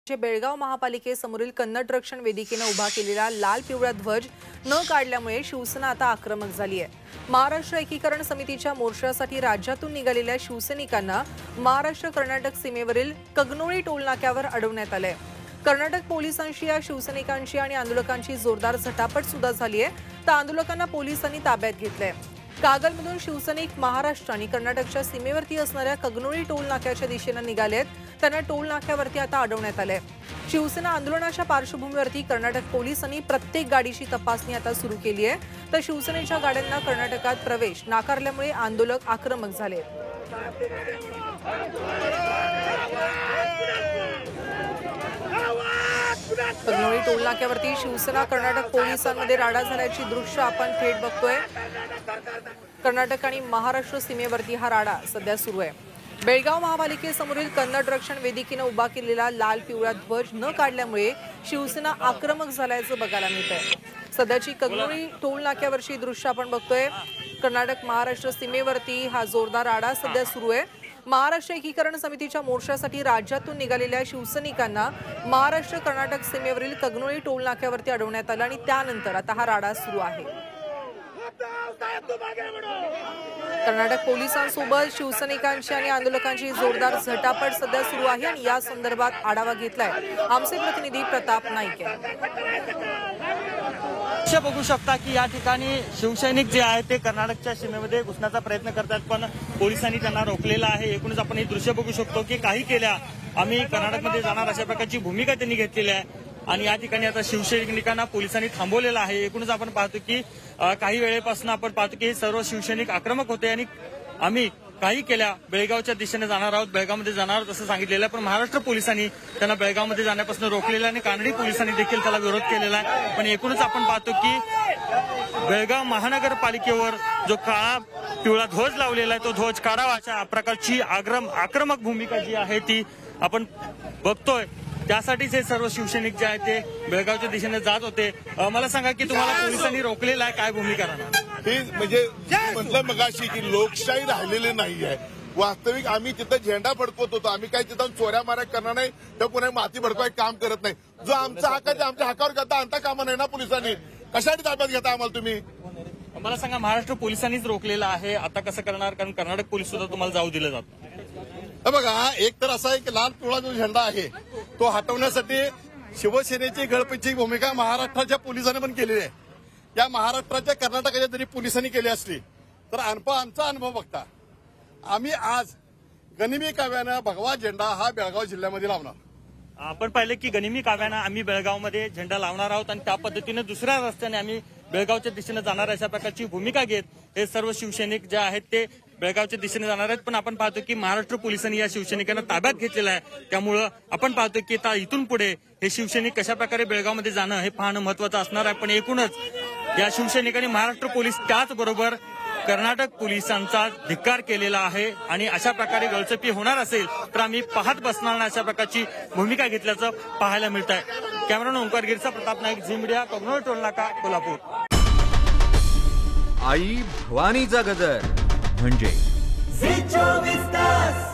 बेळगाव महापालिकेसमोरील कन्नड रक्षण वेदिकेने उभा केलेला लाल पिवळा ध्वज न काढल्यामुळे शिवसेना आता आक्रमक झाली आहे। महाराष्ट्र एकीकरण समितीच्या मोर्चासाठी राज्यातून निघालेल्या शिवसैनिकांना महाराष्ट्र कर्नाटक सीमेवरील कगनोळी टोलनाक्यावर अडवण्यात आले। कर्नाटक पोलिसांशी या शिवसैनिकांची आणि आंदोलकांची जोरदार झटापट सुद्धा झाली आहे। तर आंदोलकांना पोलिसांनी ताब्यात घेतले। कागलमधून शिवसैनिक महाराष्ट्र आणि कर्नाटकच्या सीमेवरती असणाऱ्या कगनोळी टोल नाक्याच्या दिशेने निघालेत। त्यांना टोल नाक्यावरती आता अडवण्यात आले। शिवसेना आंदोलनाच्या पार्श्वभूमीवरती कर्नाटक पोलिसांनी प्रत्येक गाडीची तपासणी आता सुरू केली आहे। तर शिवसेनेच्या गाड्यांना कर्नाटकात प्रवेश नाकारल्यामुळे आंदोलक आक्रमक झाले। कगनोळी टोल नाक्यावरती शिवसेना कर्नाटक पोलिसांमध्ये राडा झाल्याची दृश्य आपण थेट बघतोय। कर्नाटक आणि महाराष्ट्र सीमेवरती हा राडा सध्या सुरू आहे। बेळगाव महापालिकेसमोरील कन्नड रक्षण वेदिकेने उभा केलेला लाल पिवळा ध्वज न काढल्यामुळे शिवसेना आक्रमक झाल्याचं बघायला मिळतंय। सध्याची कगनोळी टोल नाक्यावरची दृश्य आपण बघतोय। कर्नाटक महाराष्ट्र सीमेवरती हा जोरदार राडा सध्या सुरू आहे। महाराष्ट्र एकीकरण समितीच्या मोर्चासाठी राज्यातून निघालेल्या शिवसैनिकांना महाराष्ट्र कर्नाटक सीमेवरील कगनोळी टोल नाक्यावरती अडवण्यात आलं आणि त्यानंतर आता हा राडा सुरू आहे। कर्नाटक पोलिसांसोबत शिवसैनिकांची आणि आंदोलकांची जोरदार झटापट सध्या सुरू आहे आणि या संदर्भात आढावा घेतलाय आमचे प्रतिनिधी प्रताप नाईक बघू शकता की या ठिकाणी शिवसैनिक जे आहेत ते कर्नाटकच्या सीमेमध्ये घुसण्याचा प्रयत्न करतात, पण पोलिसांनी त्यांना रोखलेला आहे। एकूणच आपण हे दृश्य बघू शकतो की काही केल्या आम्ही कर्नाटकमध्ये जाणार अशा प्रकारची भूमिका त्यांनी घेतलेली आहे आणि या ठिकाणी आता शिवसैनिकांना पोलिसांनी थांबवलेलं आहे। एकूणच आपण पाहतो की काही वेळेपासून आपण पाहतो की सर्व शिवसैनिक आक्रमक होते आणि आम्ही काही केल्या बेळगावच्या दिशेने जाणार आहोत, बेळगावमध्ये जाणार आहोत असं सांगितलेलं आहे। पण महाराष्ट्र पोलिसांनी त्यांना बेळगावमध्ये जाण्यापासून रोखलेलं आहे आणि कानडी पोलिसांनी देखील त्याला विरोध केलेला आहे। पण एकूणच आपण पाहतो की बेळगाव महानगरपालिकेवर जो काळा पिवळा ध्वज लावलेला आहे तो ध्वज काढावा अशा प्रकारची आक्रमक भूमिका जी आहे ती आपण बघतोय। त्यासाठीच हे सर्व शिवसैनिक जे आहेत ते बेळगावच्या दिशेने जात होते। मला सांगा की तुम्हाला पोलिसांनी रोखलेलं आहे, काय भूमिका राहणार? हे म्हणजे म्हटलं मगाशी की लोकशाही राहिलेली नाही आहे। वास्तविक आम्ही तिथं झेंडा फडकवत होतो, आम्ही काही तिथं चोऱ्या माऱ्या करणार नाही, तर पुन्हा माती भडकवाय काम करत नाही। जो आमचा हक्क आहे आमच्या हक्कावर घेता आणता कामा नाही ना पोलिसांनी, कशासाठी ताब्यात घेता आम्हाला तुम्ही? मला सांगा, महाराष्ट्र पोलिसांनीच रोखलेलं आहे, आता कसं करणार? कारण कर्नाटक पोलीस सुद्धा तुम्हाला जाऊ दिलं जात। बघा, एक तर असा आहे की लाल पिवळा जो झेंडा आहे तो हटवण्यासाठी शिवसेनेची गळपेची भूमिका महाराष्ट्राच्या पोलिसांनी पण केलेली आहे। या महाराष्ट्राच्या कर्नाटकाच्या जरी पोलिसांनी केली असली तर आमचा अनुभव बघता आम्ही आज गनिमी काव्यानं भगवा झेंडा हा बेळगाव जिल्ह्यामध्ये लावणार। आपण पाहिलं की गनिमी काव्यानं आम्ही बेळगावमध्ये झेंडा लावणार आहोत आणि त्या पद्धतीने दुसऱ्या रस्त्याने आम्ही बेळगावच्या दिशेने जाणार अशा प्रकारची भूमिका घेत हे सर्व शिवसैनिक जे आहेत ते बेळगावच्या दिशेने जाणार आहेत। पण आपण पाहतो की महाराष्ट्र पोलिसांनी या शिवसैनिकांना ताब्यात घेतलेलं आहे, त्यामुळं आपण पाहतो की इथून पुढे हे शिवसैनिक कशा प्रकारे बेळगावमध्ये जाणं हे पाहणं महत्वाचं असणार आहे। पण एकूणच या शिवसैनिकांनी महाराष्ट्र पोलीस त्याचबरोबर कर्नाटक पोलिसांचा धिक्कार केलेला आहे आणि अशा प्रकारे गळचपी होणार असेल तर आम्ही पाहत बसणार नाही अशा प्रकारची भूमिका घेतल्याचं पाहायला मिळत आहे। कॅमेरामॅन ओंकार गिरसा, प्रताप नाईक, झी मीडिया, कगनोळी टोल नाका, कोल्हापूर। आई भवानीचा गजर म्हणजे